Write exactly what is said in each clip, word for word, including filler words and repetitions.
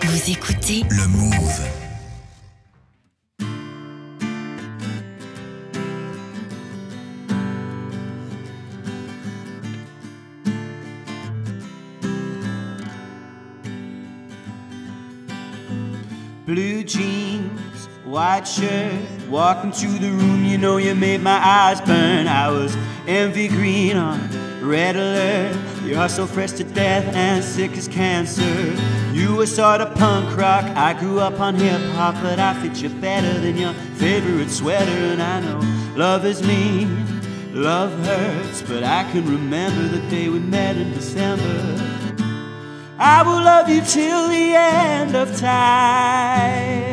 Vous écoutez le Move. Blue jeans, white shirt, walking through the room, you know you made my eyes burn. I was envy green on red alert. You're so fresh to death and sick as cancer. You were sort of punk rock, I grew up on hip hop, but I fit you better than your favorite sweater. And I know love is mean, love hurts, but I can remember the day we met in December. I will love you till the end of time.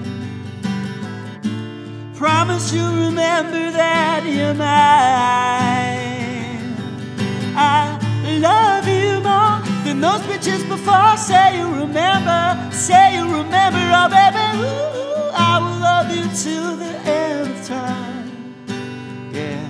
Promise you'll remember that you're mine. I love you more than those bitches before. Say you remember, say you remember, oh baby. Ooh, I will love you till the end of time. Yeah.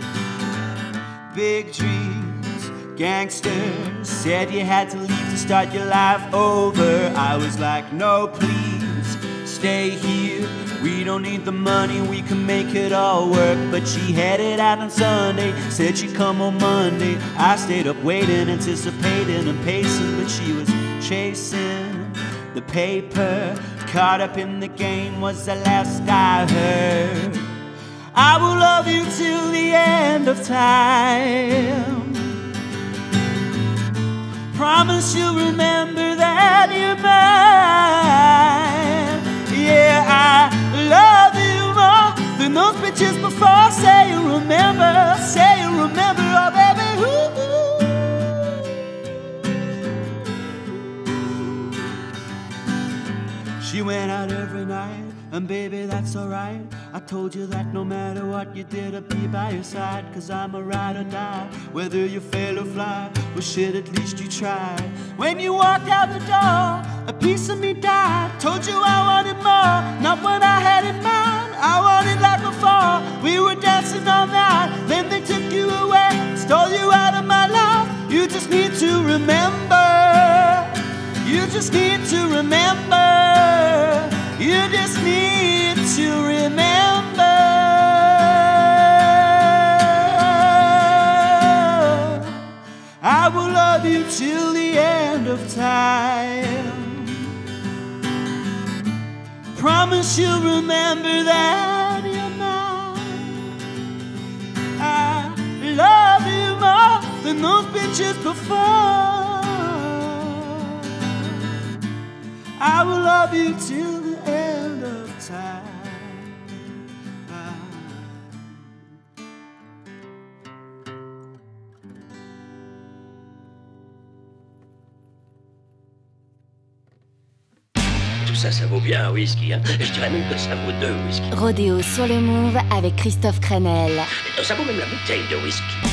Big dreams, gangsters, said you had to leave to start your life over. I was like, no please, stay here. We don't need the money, we can make it all work. But she headed out on Sunday, said she'd come on Monday. I stayed up waiting, anticipating and pacing, but she was chasing the paper. Caught up in the game was the last I heard. I will love you till the end of time. Promise you'll remember that you're mine. Yeah, I love you more than those bitches before. Say you remember, say you remember, oh baby. Ooh. She went out every night, and baby, that's alright. I told you that no matter what you did, I'd be by your side. Cause I'm a ride or die, whether you fail or fly. Well shit, at least you tried. When you walked out the door, a piece of me died. Told you I wanted more, not what I had in mind. I wanted like before, we were dancing all night. Then they took you away, stole you out of my life. You just need to remember. You just need to remember. You just need to remember. I will love you till the end of time. Promise you'll remember that you're mine. I love you more than those bitches before. I will love you till the end of time. Tout ça, ça vaut bien un whisky, hein. Je dirais même que ça vaut deux whisky. Rodéo sur le Move avec Christophe Crenel. Ça vaut même la bouteille de whisky.